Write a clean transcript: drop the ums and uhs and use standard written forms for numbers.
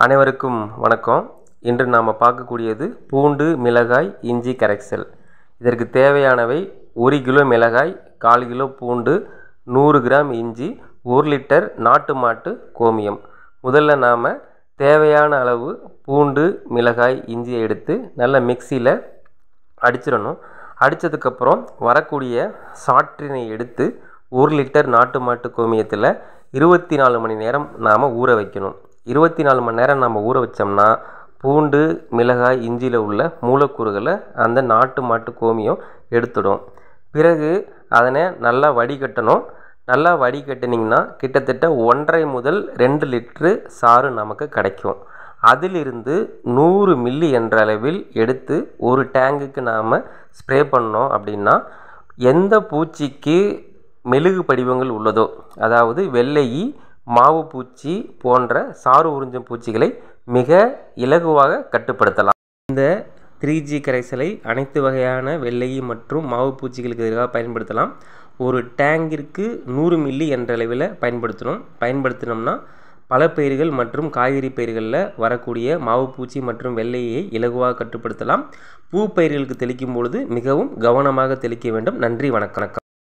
அனைவருக்கும் வணக்கம். இன்று நாம் பார்க்கக்கூடியது பூண்டு, மிளகாய், இஞ்சி கரைசல். இதற்கு தேவையானவை 1 கிலோ மிளகாய், 1/4 கிலோ பூண்டு, 100 கிராம் இஞ்சி, 1 லிட்டர் நாட்டு மாட்டு கோமியம். முதல்ல நாம் தேவையான அளவு பூண்டு, மிளகாய், இஞ்சியை எடுத்து நல்ல மிக்சியில் அடிச்சிடணும். அடித்ததுக்கப்புறம் வரக்கூடிய சாற்றினை எடுத்து 1 லிட்டர் நாட்டு மாட்டு கோமியத்தில் 24 மணி நேரம் நாம் ஊற வைக்கணும். 24 மணி நேரம் நம்ம ஊற வச்சோம்னா பூண்டு, மிளகாய், இஞ்சியில் உள்ள மூலக்கூறுகளை அந்த நாட்டு மாட்டு கோமியம் எடுத்துடும். பிறகு அதனை நல்லா வடிகட்டணும். நல்லா வடிகட்டினீங்கன்னா கிட்டத்தட்ட 1.5 முதல் 2 லிட்ரு சாறு நமக்கு கிடைக்கும். அதிலிருந்து 100 மில்லி என்ற அளவில் எடுத்து ஒரு டேங்குக்கு நாம் ஸ்ப்ரே பண்ணோம் அப்படின்னா எந்த பூச்சிக்கு மெழுகு படிவங்கள் உள்ளதோ, அதாவது வெள்ளை, மாவு பூச்சி போன்ற சாறு உறிஞ்சும் பூச்சிகளை மிக இலகுவாக கட்டுப்படுத்தலாம். இந்த 3G கரைசலை அனைத்து வகையான வெள்ளை மற்றும் மாவு பூச்சிகளுக்கு எதிராக பயன்படுத்தலாம். ஒரு டேங்கிற்கு 100 மில்லி என்ற அளவில் பயன்படுத்தினோம்னா பல பயிர்கள் மற்றும் காய்கறி பயிர்களில் வரக்கூடிய மாவு பூச்சி மற்றும் வெள்ளையை இலகுவாக கட்டுப்படுத்தலாம். பூ பயிர்களுக்கு தெளிக்கும் பொழுது மிகவும் கவனமாக தெளிக்க வேண்டும். நன்றி, வணக்கம்.